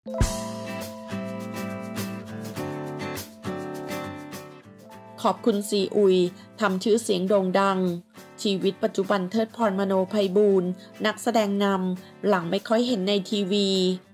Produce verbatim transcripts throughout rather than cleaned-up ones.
ขอบคุณซีอุยทำชื่อเสียงโด่งดังชีวิตปัจจุบันเทิดพร มโนไพบูลย์นักแสดงนำหลังไม่ค่อยเห็นในทีวี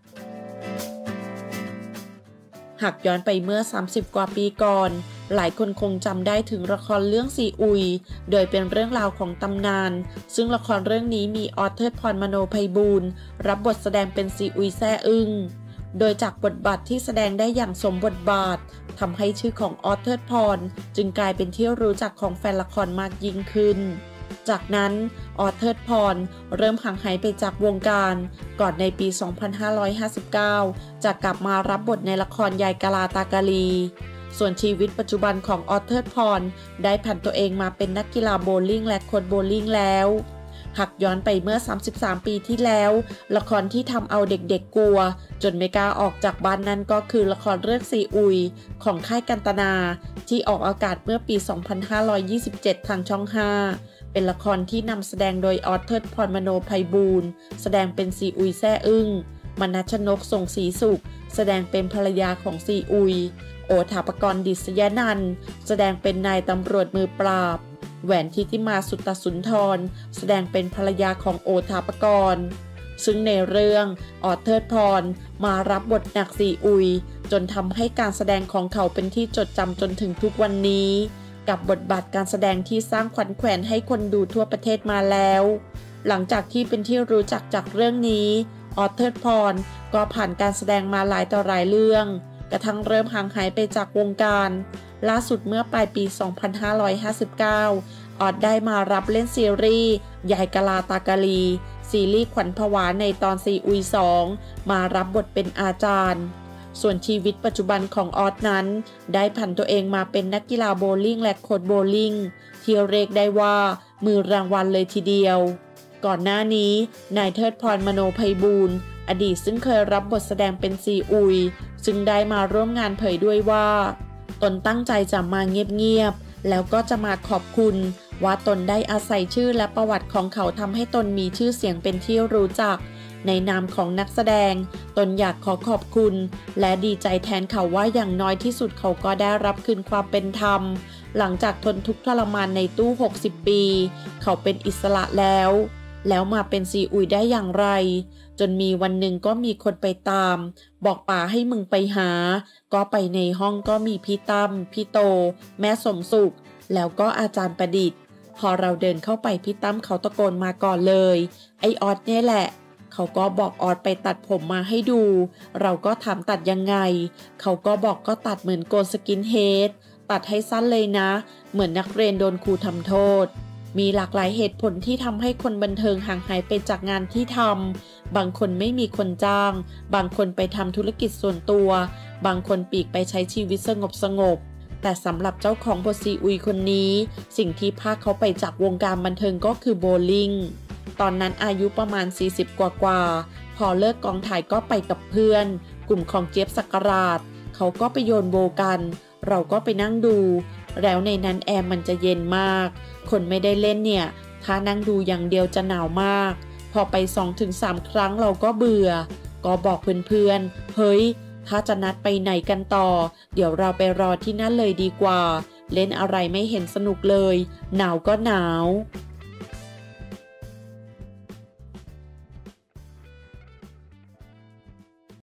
หากย้อนไปเมื่อสามสิบกว่าปีก่อนหลายคนคงจำได้ถึงละครเรื่องซีอุยโดยเป็นเรื่องราวของตำนานซึ่งละครเรื่องนี้มีออสเทิดพร มโนไพบูลย์รับบทแสดงเป็นซีอุยแซ่อึ้งโดยจากบทบาทที่แสดงได้อย่างสมบทบาททำให้ชื่อของออสเทิดพรจึงกลายเป็นที่รู้จักของแฟนละครมากยิ่งขึ้นจากนั้นออสเทิดพรเริ่มห่างหายไปจากวงการก่อนในปี สองพันห้าร้อยห้าสิบเก้า จะกลับมารับบทในละครยายกะลาตากะลีส่วนชีวิตปัจจุบันของออสเทิดพรได้ผันตัวเองมาเป็นนักกีฬาโบว์ลิ่งและโค้ชโบว์ลิ่งแล้วหากย้อนไปเมื่อสามสิบสามปีที่แล้วละครที่ทำเอาเด็กๆกลัวจนไม่กล้าออกจากบ้านนั้นก็คือละครเรื่องซีอุยของค่ายกันตนาที่ออกอากาศเมื่อปี สองพันห้าร้อยยี่สิบเจ็ด ทางช่อง ห้าเป็นละครที่นำแสดงโดยออสเทิดพร มโนไพบูลย์แสดงเป็นซีอุยแซ่อึ้งมนัสชนกส่งศรีสุขแสดงเป็นภรรยาของซีอุยโอฐาปกรณ์ดิษยนันท์แสดงเป็นนายตำรวจมือปราบแหวนทิติมาสุตสุนทรแสดงเป็นภรรยาของโอฐาปกรณ์ซึ่งในเรื่องออสเทิดพรมารับบทหนักซีอุยจนทำให้การแสดงของเขาเป็นที่จดจำจนถึงทุกวันนี้กับบทบาทการแสดงที่สร้างขวัญแขวนให้คนดูทั่วประเทศมาแล้วหลังจากที่เป็นที่รู้จักจากเรื่องนี้ออสเทิดพรก็ผ่านการแสดงมาหลายต่อหลายเรื่องกระทั่งเริ่มห่างหายไปจากวงการล่าสุดเมื่อปลายปี สองพันห้าร้อยห้าสิบเก้า ออสได้มารับเล่นซีรีส์ยายกะลาตากะลีซีรีส์ขวัญผวาในตอนซีอุยสองมารับบทเป็นอาจารย์ส่วนชีวิตปัจจุบันของออสนั้นได้ผันตัวเองมาเป็นนักกีฬาโบว์ลิ่งและโค้ชโบว์ลิ่งที่เรียกได้ว่ามือรางวัลเลยทีเดียวก่อนหน้านี้นายเทิดพร มโนไพบูลย์อดีตซึ่งเคยรับบทแสดงเป็นซีอุยซึ่งได้มาร่วมงานเผยด้วยว่าตนตั้งใจจะมาเงียบๆแล้วก็จะมาขอบคุณว่าตนได้อาศัยชื่อและประวัติของเขาทำให้ตนมีชื่อเสียงเป็นที่รู้จักในนามของนักแสดงตนอยากขอขอบคุณและดีใจแทนเขาว่าอย่างน้อยที่สุดเขาก็ได้รับคืนความเป็นธรรมหลังจากทนทุกข์ทรมานในตู้หกสิบปีเขาเป็นอิสระแล้วแล้วมาเป็นซีอุยได้อย่างไรจนมีวันหนึ่งก็มีคนไปตามบอกป๋าให้มึงไปหาก็ไปในห้องก็มีพี่ตั้มพี่โตแม่สมสุขแล้วก็อาจารย์ประดิษฐ์พอเราเดินเข้าไปพี่ตั้มเขาตะโกนมาก่อนเลยไอออสเนี่ยแหละเขาก็บอกออสไปตัดผมมาให้ดูเราก็ถามตัดยังไงเขาก็บอกก็ตัดเหมือนโกนสกินเฮดตัดให้สั้นเลยนะเหมือนนักเรียนโดนครูทำโทษมีหลากหลายเหตุผลที่ทำให้คนบันเทิงห่างหายไปจากงานที่ทำบางคนไม่มีคนจ้างบางคนไปทำธุรกิจส่วนตัวบางคนปีกไปใช้ชีวิตสงบสงบแต่สำหรับเจ้าของบทซีอุยคนนี้สิ่งที่พาเขาไปจากวงการบันเทิงก็คือโบว์ลิ่งตอนนั้นอายุประมาณสี่สิบกว่ากว่าพอเลิกกองถ่ายก็ไปกับเพื่อนกลุ่มของเจี๊ยบศักราชเขาก็ไปโยนโบกันเราก็ไปนั่งดูแล้วในนั้นแอร์มันจะเย็นมากคนไม่ได้เล่นเนี่ยถ้านั่งดูอย่างเดียวจะหนาวมากพอไป สองถึงสาม ครั้งเราก็เบื่อก็บอกเพื่อนๆเฮ้ยถ้าจะนัดไปไหนกันต่อเดี๋ยวเราไปรอที่นั่นเลยดีกว่าเล่นอะไรไม่เห็นสนุกเลยหนาวก็หนาว